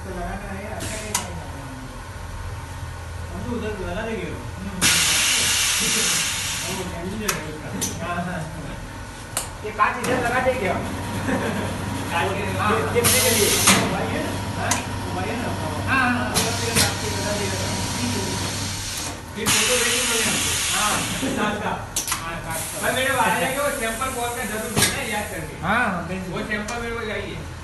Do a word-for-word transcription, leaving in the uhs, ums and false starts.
तो लगाना है अच्छा नहीं लगाना। हम तो उधर लगा देंगे वो। वो कैंडी है उसका। हाँ हाँ। ये कांच इधर लगा देंगे हम। कांच के हाँ देखने के लिए। भाई है ना? हाँ भाई है ना? हाँ हाँ उधर तेरे नाम के लगा देगा। फिर फोटो भेजो मुझे हमको। हाँ कांच का। हाँ कांच का। भाई मेरे वाले जाके वो सैंपल कॉल का जरूर देना याद करके। हाँ वो सैंपल मेरे को चाहिए।